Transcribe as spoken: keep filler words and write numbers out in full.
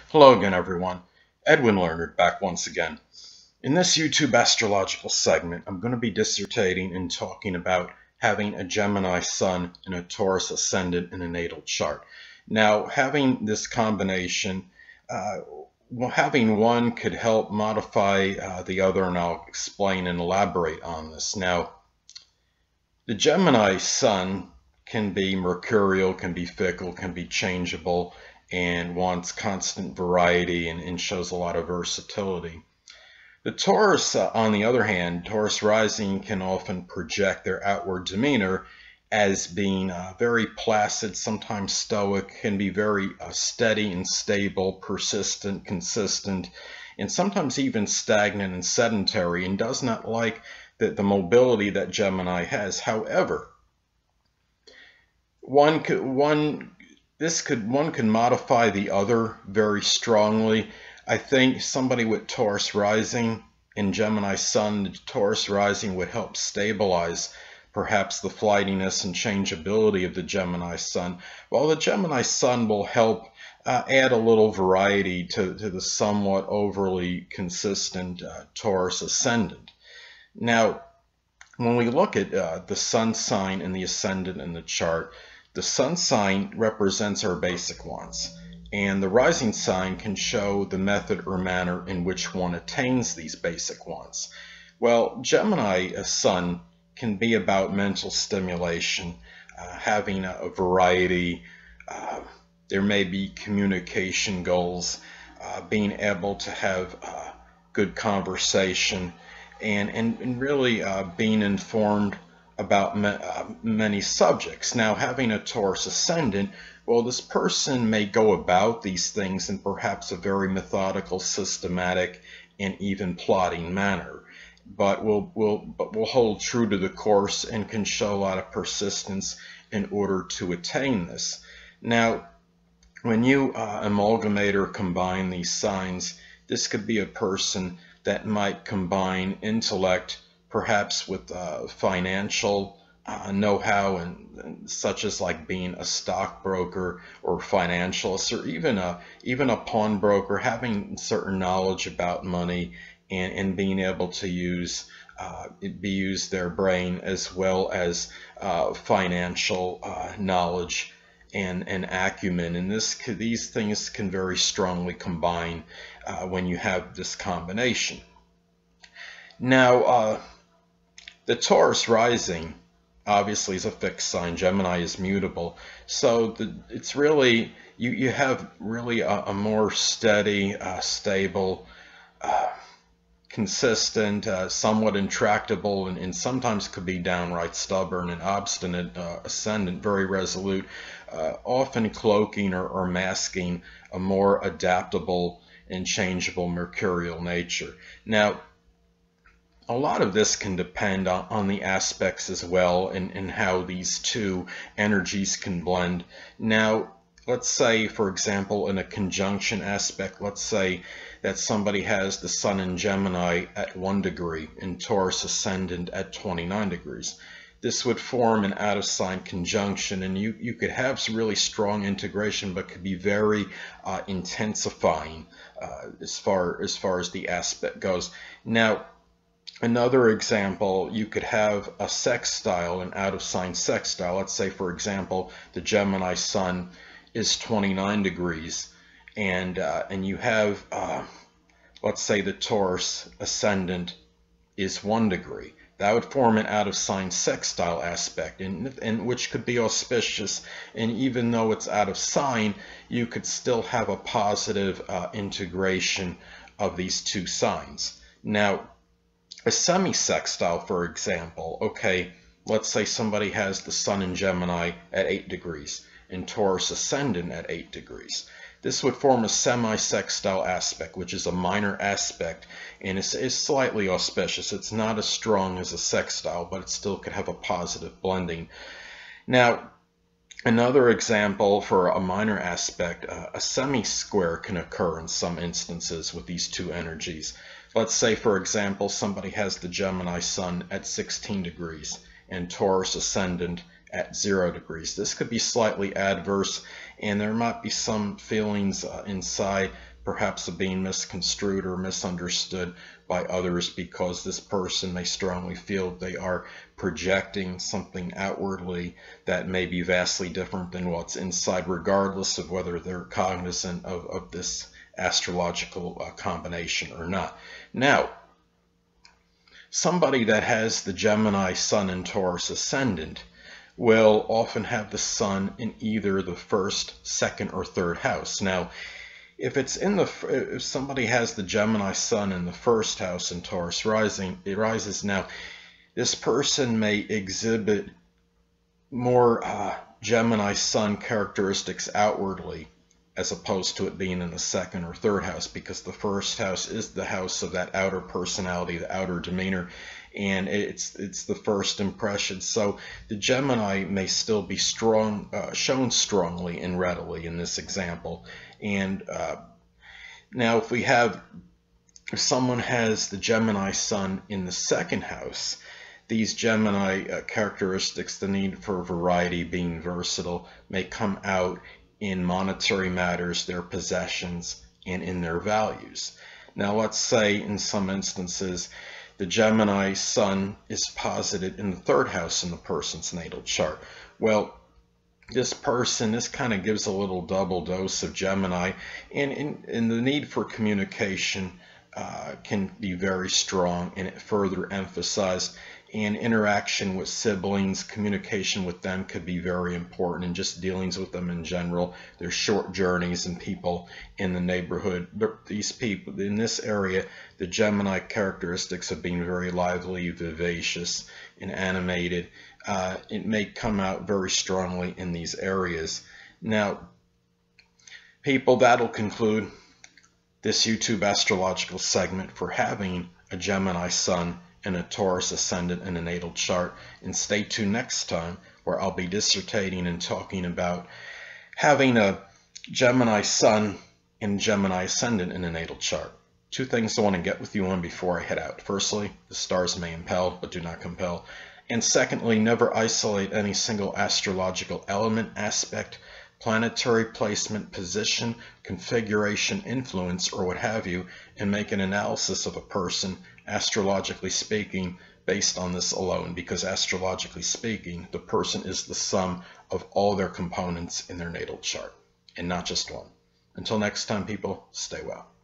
Hello again, everyone. Edwin Leonard back once again. In this YouTube astrological segment, I'm going to be dissertating and talking about having a Gemini sun and a Taurus ascendant in a natal chart. Now, having this combination, uh, well, having one could help modify uh, the other, and I'll explain and elaborate on this. Now, the Gemini sun can be mercurial, can be fickle, can be changeable, and wants constant variety and, and shows a lot of versatility. The Taurus, uh, on the other hand, Taurus rising can often project their outward demeanor as being uh, very placid, sometimes stoic, can be very uh, steady and stable, persistent, consistent, and sometimes even stagnant and sedentary, and does not like the, the mobility that Gemini has. However, one could, one This could one could modify the other very strongly. I think somebody with Taurus rising and Gemini sun, the Taurus rising would help stabilize perhaps the flightiness and changeability of the Gemini sun, while the Gemini sun will help uh, add a little variety to, to the somewhat overly consistent uh, Taurus ascendant. Now, when we look at uh, the sun sign and the ascendant in the chart, the sun sign represents our basic wants, and the rising sign can show the method or manner in which one attains these basic wants. Well, Gemini a sun can be about mental stimulation, uh, having a, a variety. Uh, there may be communication goals, uh, being able to have uh, good conversation, and, and, and really uh, being informed about ma uh, many subjects. Now, having a Taurus ascendant, well, this person may go about these things in perhaps a very methodical, systematic, and even plotting manner, but will will but will hold true to the course and can show a lot of persistence in order to attain this. Now, when you uh, amalgamate or combine these signs, this could be a person that might combine intellect perhaps with uh, financial uh, know-how, and, and such as like being a stockbroker or financialist, or even a even a pawnbroker, having certain knowledge about money and, and being able to use uh, be use their brain as well as uh, financial uh, knowledge and, and acumen. And this these things can very strongly combine uh, when you have this combination. Now, uh, the Taurus rising obviously is a fixed sign. Gemini is mutable, so the, it's really you you have really a, a more steady, uh, stable, uh, consistent, uh, somewhat intractable, and, and sometimes could be downright stubborn and obstinate uh, ascendant, very resolute, uh, often cloaking or, or masking a more adaptable and changeable mercurial nature. Now, a lot of this can depend on, on the aspects as well, and, and how these two energies can blend. Now, let's say, for example, in a conjunction aspect, let's say that somebody has the sun in Gemini at one degree and Taurus ascendant at twenty-nine degrees. This would form an out-of-sign conjunction, and you, you could have some really strong integration, but could be very uh, intensifying uh, as far, as far as the aspect goes. Now, another example, you could have a sextile, an out-of-sign sextile. Let's say, for example, the Gemini sun is twenty-nine degrees, and uh, and you have, uh, let's say, the Taurus ascendant is one degree. That would form an out-of-sign sextile aspect, in, in which could be auspicious. And even though it's out of sign, you could still have a positive uh, integration of these two signs. Now, a semi-sextile, for example, okay, let's say somebody has the sun in Gemini at eight degrees and Taurus ascendant at eight degrees. This would form a semi-sextile aspect, which is a minor aspect, and is, is slightly auspicious. It's not as strong as a sextile, but it still could have a positive blending. Now, another example for a minor aspect, uh, a semi-square can occur in some instances with these two energies. Let's say, for example, somebody has the Gemini sun at sixteen degrees and Taurus ascendant at zero degrees. This could be slightly adverse, and there might be some feelings uh, inside perhaps of being misconstrued or misunderstood by others, because this person may strongly feel they are projecting something outwardly that may be vastly different than what's inside, regardless of whether they're cognizant of, of this astrological uh, combination or not. Now, somebody that has the Gemini Sun and Taurus ascendant will often have the Sun in either the first, second, or third house. Now, if it's in the if somebody has the Gemini Sun in the first house and Taurus rising, it rises. Now, this person may exhibit more uh, Gemini Sun characteristics outwardly, as opposed to it being in the second or third house, because the first house is the house of that outer personality, the outer demeanor, and it's it's the first impression. So the Gemini may still be strong, uh, shown strongly and readily in this example. And uh, now if we have, if someone has the Gemini Sun in the second house, these Gemini uh, characteristics, the need for variety, being versatile, may come out in monetary matters, their possessions, and in their values. Now let's say in some instances the Gemini Sun is posited in the third house in the person's natal chart. Well, this person, this kind of gives a little double dose of Gemini, and, and, and the need for communication uh, can be very strong and further emphasized. And interaction with siblings, communication with them could be very important, and just dealings with them in general. Their short journeys and people in the neighborhood. These people in this area, the Gemini characteristics of being very lively, vivacious, and animated, uh, it may come out very strongly in these areas. Now, people, that'll conclude this YouTube astrological segment for having a Gemini Sun and a Taurus ascendant in a natal chart. And stay tuned next time, where I'll be dissertating and talking about having a Gemini Sun and Gemini ascendant in a natal chart. Two things I want to get with you on before I head out. Firstly, the stars may impel, but do not compel. And secondly, never isolate any single astrological element, aspect, planetary placement, position, configuration, influence, or what have you, and make an analysis of a person, astrologically speaking, based on this alone, because astrologically speaking, the person is the sum of all their components in their natal chart, and not just one. Until next time, people, stay well.